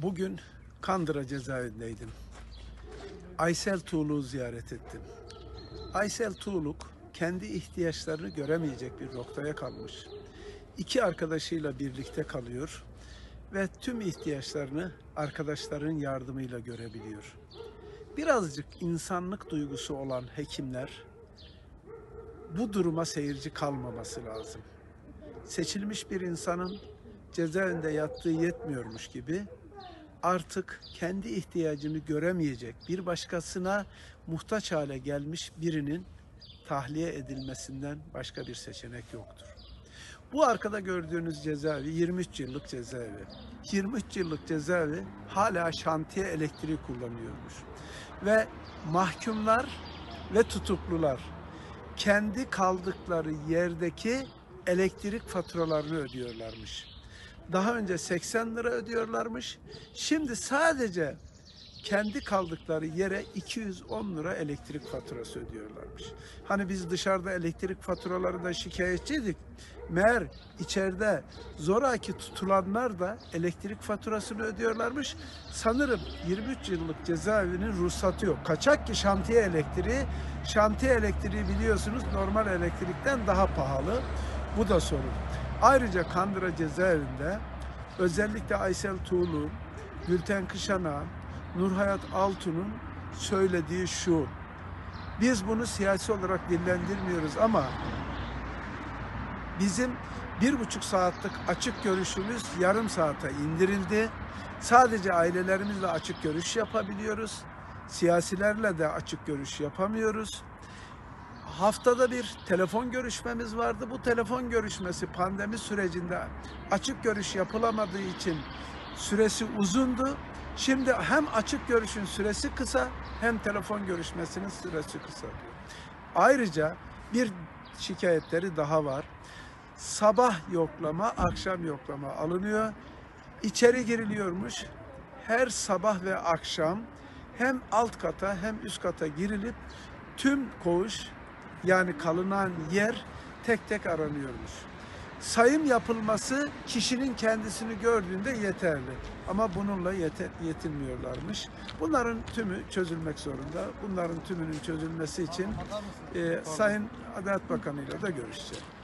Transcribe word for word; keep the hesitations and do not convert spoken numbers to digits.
Bugün Kandıra cezaevindeydim. Aysel Tuğluk'u ziyaret ettim. Aysel Tuğluk kendi ihtiyaçlarını göremeyecek bir noktaya kalmış. İki arkadaşıyla birlikte kalıyor ve tüm ihtiyaçlarını arkadaşların yardımıyla görebiliyor. Birazcık insanlık duygusu olan hekimler bu duruma seyirci kalmaması lazım. Seçilmiş bir insanın cezaevinde yattığı yetmiyormuş gibi artık kendi ihtiyacını göremeyecek, bir başkasına muhtaç hale gelmiş birinin tahliye edilmesinden başka bir seçenek yoktur. Bu arkada gördüğünüz cezaevi yirmi üç yıllık cezaevi. yirmi üç yıllık cezaevi hala şantiye elektriği kullanıyormuş. Ve mahkumlar ve tutuklular kendi kaldıkları yerdeki elektrik faturalarını ödüyorlarmış. Daha önce seksen lira ödüyorlarmış. Şimdi sadece kendi kaldıkları yere iki yüz on lira elektrik faturası ödüyorlarmış. Hani biz dışarıda elektrik faturalarında şikayetçiydik. Meğer içeride zoraki tutulanlar da elektrik faturasını ödüyorlarmış. Sanırım yirmi üç yıllık cezaevinin ruhsatı yok. Kaçak ki şantiye elektriği. Şantiye elektriği biliyorsunuz normal elektrikten daha pahalı. Bu da sorun. Ayrıca Kandıra cezaevinde özellikle Aysel Tuğluk, Gülten Kışanak'ın, Nurhayat Altun'un söylediği şu: biz bunu siyasi olarak dillendirmiyoruz ama bizim bir buçuk saatlik açık görüşümüz yarım saate indirildi. Sadece ailelerimizle açık görüş yapabiliyoruz. Siyasilerle de açık görüş yapamıyoruz. Haftada bir telefon görüşmemiz vardı. Bu telefon görüşmesi pandemi sürecinde açık görüş yapılamadığı için süresi uzundu. Şimdi hem açık görüşün süresi kısa hem telefon görüşmesinin süresi kısa. Ayrıca bir şikayetleri daha var. Sabah yoklama, akşam yoklama alınıyor. İçeri giriliyormuş. Her sabah ve akşam hem alt kata hem üst kata girilip tüm koğuş, yani kalınan yer tek tek aranıyormuş. Sayım yapılması kişinin kendisini gördüğünde yeterli. Ama bununla yete, yetinmiyorlarmış. Bunların tümü çözülmek zorunda. Bunların tümünün çözülmesi için e, Sayın Adalet Bakanı ile de görüşeceğim.